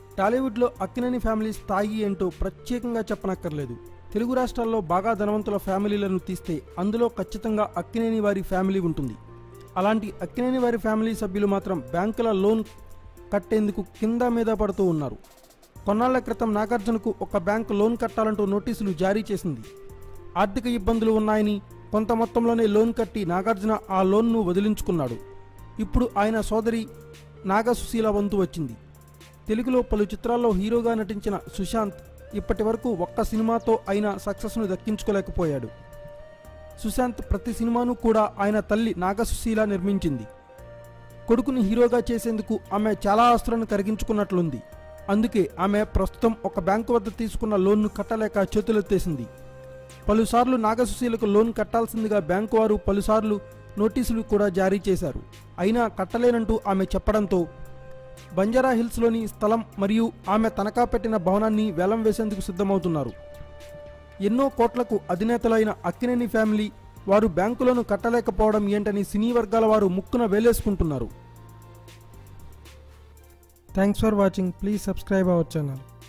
టాలీవుడ్లో అక్కినేని ఫ్యామిలీ స్థాయి ఏంటో ప్రత్యేకంగా చెప్పనక్కర్లేదు. తెలుగు రాష్ట్రాల్లో బాగా ధనవంతుల ఫ్యామిలీలను తీస్తే అందులో ఖచ్చితంగా అక్కినేని వారి ఫ్యామిలీ ఉంటుంది. అలాంటి అక్కినేని వారి ఫ్యామిలీ సభ్యులు మాత్రం బ్యాంకుల లోన్ కట్టేందుకు కింద మీద పడుతూ ఉన్నారు. కొన్నాళ్ల క్రితం నాగార్జునకు ఒక బ్యాంకు లోన్ కట్టాలంటూ నోటీసులు జారీ చేసింది. ఆర్థిక ఇబ్బందులు ఉన్నాయని కొంత మొత్తంలోనే లోన్ కట్టి నాగార్జున ఆ లోన్ను వదిలించుకున్నాడు. ఇప్పుడు ఆయన సోదరి నాగసుశీల వంతు వచ్చింది. తెలుగులో పలు చిత్రాల్లో హీరోగా నటించిన సుశాంత్ ఇప్పటి వరకు ఒక్క సినిమాతో అయినా సక్సెస్ను దక్కించుకోలేకపోయాడు. సుశాంత్ ప్రతి సినిమాను కూడా ఆయన తల్లి నాగసుశీల నిర్మించింది. కొడుకుని హీరోగా చేసేందుకు ఆమె చాలా ఆస్తులను కరిగించుకున్నట్లుంది. అందుకే ఆమె ప్రస్తుతం ఒక బ్యాంకు వద్ద తీసుకున్న లోన్ను కట్టలేక చేతులెత్తేసింది. పలుసార్లు నాగసుశీలకు లోన్ కట్టాల్సిందిగా బ్యాంకు వారు పలుసార్లు నోటీసులు కూడా జారీ చేశారు. అయినా కట్టలేనంటూ ఆమె చెప్పడంతో బంజారా హిల్స్లోని స్థలం మరియు ఆమె తనఖా పెట్టిన భవనాన్ని వేలం వేసేందుకు సిద్ధమవుతున్నారు. ఎన్నో కోట్లకు అధినేతలైన అక్కినేని ఫ్యామిలీ వారు బ్యాంకులను కట్టలేకపోవడం ఏంటని సినీ వర్గాల వారు ముక్కున వేలేసుకుంటున్నారు. Thanks for watching. Please subscribe our channel.